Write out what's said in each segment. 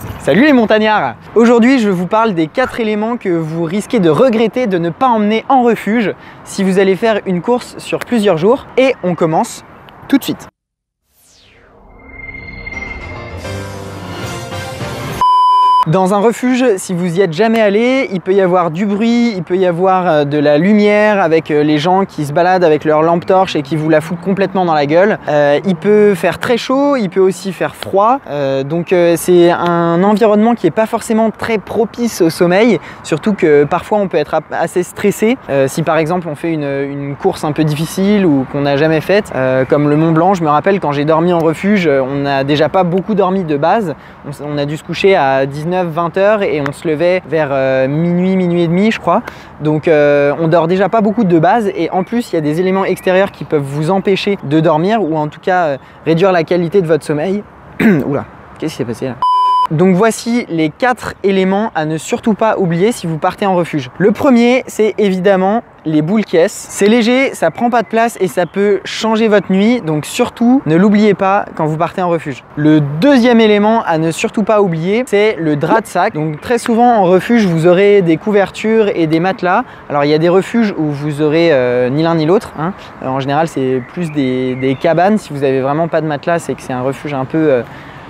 Salut les montagnards! Aujourd'hui je vous parle des 4 éléments que vous risquez de regretter de ne pas emmener en refuge si vous allez faire une course sur plusieurs jours. Et on commence tout de suite. Dans un refuge, si vous y êtes jamais allé, il peut y avoir du bruit, il peut y avoir de la lumière avec les gens qui se baladent avec leur lampe torche et qui vous la foutent complètement dans la gueule. Il peut faire très chaud, il peut aussi faire froid. Donc c'est un environnement qui n'est pas forcément très propice au sommeil, surtout que parfois on peut être assez stressé. Si par exemple on fait une course un peu difficile ou qu'on n'a jamais faite, comme le Mont Blanc, je me rappelle quand j'ai dormi en refuge, on n'a déjà pas beaucoup dormi de base. On a dû se coucher à 19-20 heures et on se levait vers minuit et demi je crois. Donc on dort déjà pas beaucoup de base et en plus il y a des éléments extérieurs qui peuvent vous empêcher de dormir ou en tout cas réduire la qualité de votre sommeil. Oula, qu'est-ce qui s'est passé là? Donc voici les 4 éléments à ne surtout pas oublier si vous partez en refuge. Le premier, c'est évidemment les boules caisses. C'est léger, ça prend pas de place et ça peut changer votre nuit. Donc surtout, ne l'oubliez pas quand vous partez en refuge. Le deuxième élément à ne surtout pas oublier, c'est le drap de sac. Donc très souvent en refuge, vous aurez des couvertures et des matelas. Alors il y a des refuges où vous aurez ni l'un ni l'autre. En général, c'est plus des cabanes. Si vous avez vraiment pas de matelas, c'est que c'est un refuge un peu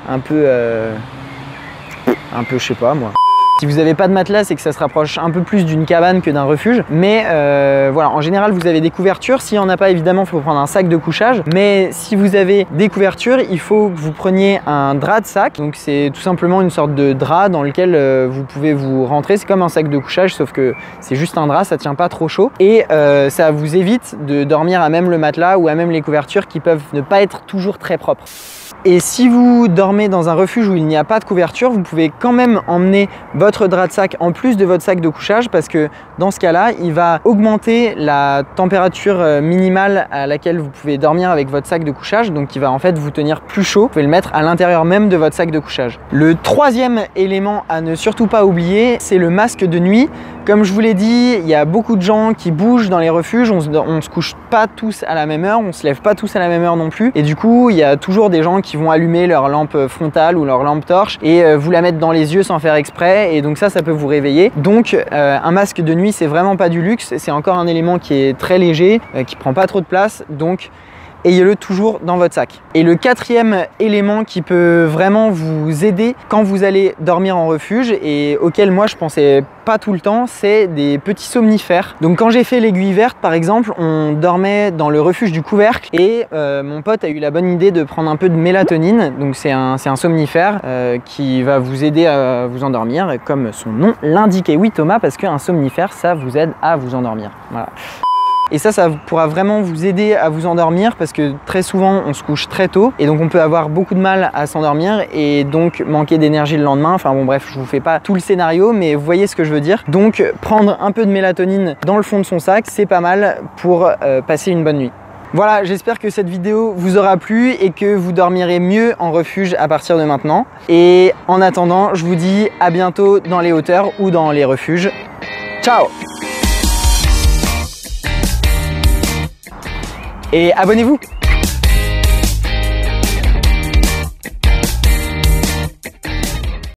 je sais pas moi. Si vous n'avez pas de matelas, c'est que ça se rapproche un peu plus d'une cabane que d'un refuge. Mais voilà, en général, vous avez des couvertures. S'il n'y en a pas, évidemment, il faut prendre un sac de couchage. Mais si vous avez des couvertures, il faut que vous preniez un drap de sac. Donc c'est tout simplement une sorte de drap dans lequel vous pouvez vous rentrer. C'est comme un sac de couchage, sauf que c'est juste un drap, ça tient pas trop chaud. Et ça vous évite de dormir à même le matelas ou à même les couvertures qui peuvent ne pas être toujours très propres. Et si vous dormez dans un refuge où il n'y a pas de couverture, vous pouvez quand même emmener votre drap de sac en plus de votre sac de couchage parce que dans ce cas-là, il va augmenter la température minimale à laquelle vous pouvez dormir avec votre sac de couchage. Donc il va en fait vous tenir plus chaud. Vous pouvez le mettre à l'intérieur même de votre sac de couchage. Le troisième élément à ne surtout pas oublier, c'est le masque de nuit. Comme je vous l'ai dit, il y a beaucoup de gens qui bougent dans les refuges. On se couche pas tous à la même heure, on se lève pas tous à la même heure non plus. Et du coup, il y a toujours des gens qui vont allumer leur lampe frontale ou leur lampe torche et vous la mettre dans les yeux sans faire exprès. Et donc ça peut vous réveiller. Donc un masque de nuit, c'est vraiment pas du luxe. C'est encore un élément qui est très léger, qui prend pas trop de place. Donc ayez-le toujours dans votre sac. Et le quatrième élément qui peut vraiment vous aider quand vous allez dormir en refuge et auquel moi je pensais pas tout le temps, c'est des petits somnifères. Donc quand j'ai fait l'aiguille verte par exemple, on dormait dans le refuge du couvercle et mon pote a eu la bonne idée de prendre un peu de mélatonine. Donc c'est un somnifère qui va vous aider à vous endormir comme son nom l'indique. Et oui Thomas, parce qu'un somnifère ça vous aide à vous endormir. Voilà. Et ça pourra vraiment vous aider à vous endormir parce que très souvent on se couche très tôt et donc on peut avoir beaucoup de mal à s'endormir et donc manquer d'énergie le lendemain. Enfin bon bref, je vous fais pas tout le scénario mais vous voyez ce que je veux dire. Donc prendre un peu de mélatonine dans le fond de son sac, c'est pas mal pour passer une bonne nuit. Voilà, j'espère que cette vidéo vous aura plu et que vous dormirez mieux en refuge à partir de maintenant. Et en attendant, je vous dis à bientôt dans les hauteurs ou dans les refuges. Ciao! Et abonnez-vous!